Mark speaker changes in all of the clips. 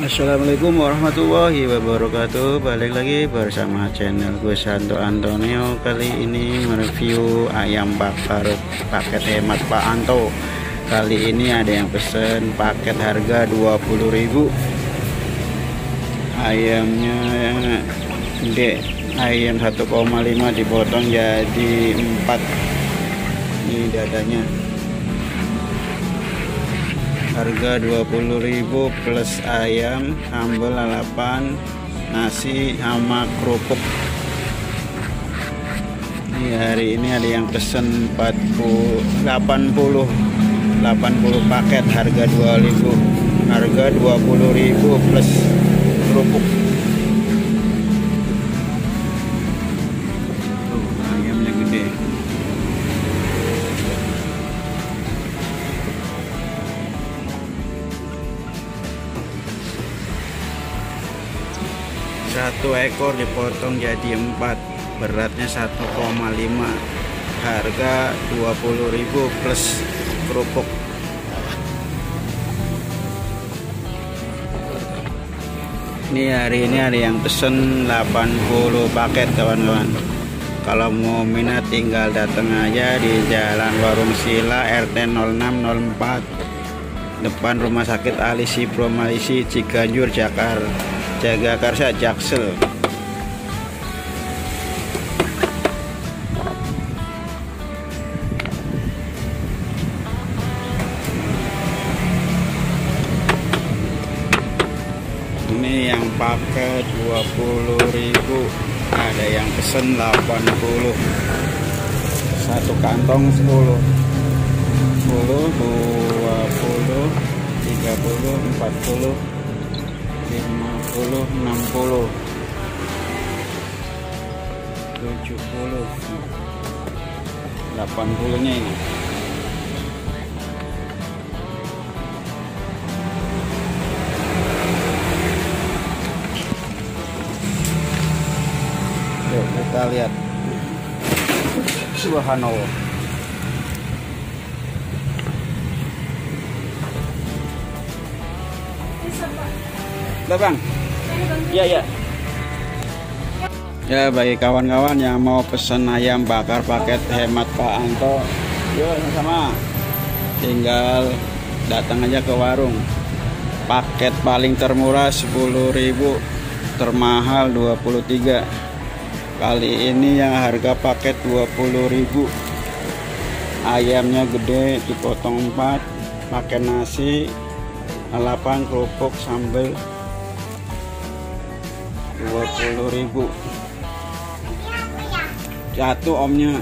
Speaker 1: Assalamualaikum warahmatullahi wabarakatuh. Balik lagi bersama channel gue Santo Antonio. Kali ini mereview ayam bakar paket hemat Pak Anto. Kali ini ada yang pesen paket harga 20.000. Ayamnya gede, ayam 1,5 dipotong jadi 4. Ini dadanya. Harga 20.000 plus ayam, sambal lalapan, nasi sama kerupuk. Ini hari ini ada yang pesen 80 paket harga 2.000. Harga 20.000 plus kerupuk. Tuh, ayamnya gede. Satu ekor dipotong jadi 4, beratnya 1,5, harga 20.000 plus kerupuk. Ini hari ini ada yang pesen 80 paket kawan-kawan. Kalau mau minat tinggal datang aja di Jalan Warung Sila RT 0604 depan Rumah Sakit Alisi Promalisi Ciganjur Jagakarsa Jaksel. Ini yang pakai 20.000, ada yang pesen 80. Satu kantong 10, 20, 30, 40, 50, 60, 70, 80 nya ini. Yuk kita lihat. Subhanallah. Bang, ya. Ya, bagi kawan-kawan yang mau pesen ayam bakar paket hemat Pak Anto, yuk sama, tinggal datang aja ke warung. Paket paling termurah 10.000, termahal 23. Kali ini yang harga paket 20.000. Ayamnya gede, dipotong 4, pakai nasi, lalapan, kerupuk, sambal. 20.000. Jatuh omnya.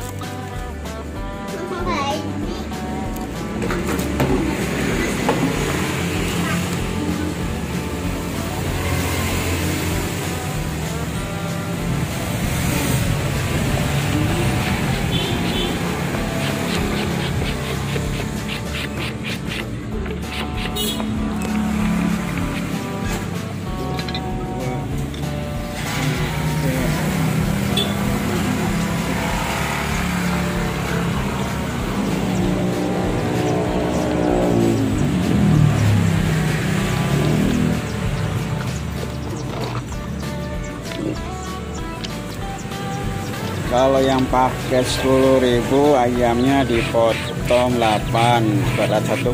Speaker 1: Kalau yang paket 10.000, ayamnya dipotong 8, berat 1,5,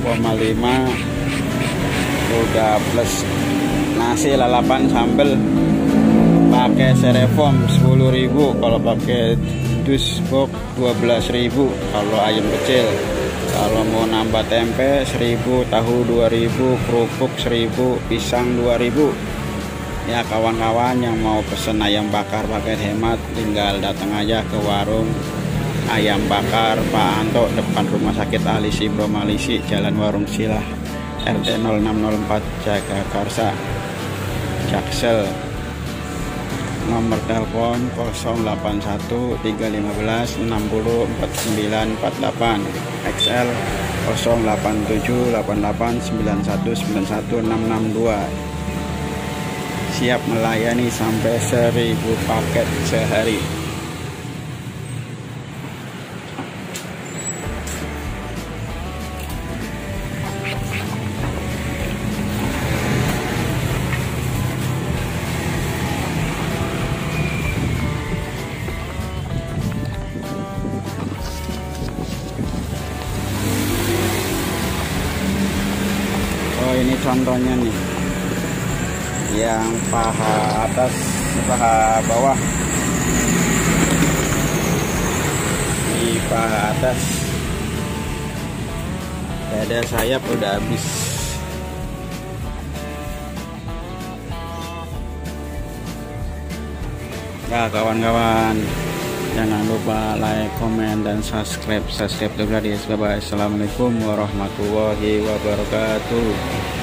Speaker 1: udah plus nasi, lalapan, sambal, pakai styrofoam 10.000. Kalau pakai dus box 12.000 kalau ayam kecil. Kalau mau nambah tempe 1.000, tahu 2.000, kerupuk 1.000, pisang 2.000. Ya kawan-kawan yang mau pesen ayam bakar paket hemat, tinggal datang aja ke warung ayam bakar Pak Anto depan Rumah Sakit Alisi Promalisi, Jalan Warung Sila RT 0604 Jagakarsa Jaksel. Nomor telepon 081 315 60 4948, XL 087 88 91 91 662. Siap melayani sampai 1.000 paket sehari. contohnya nih, yang paha atas, paha bawah. Di paha atas ada sayap udah habis. Ya kawan-kawan, jangan lupa like, komen, dan subscribe. Subscribe tuh gratis. Bye bye. Assalamualaikum warahmatullahi wabarakatuh.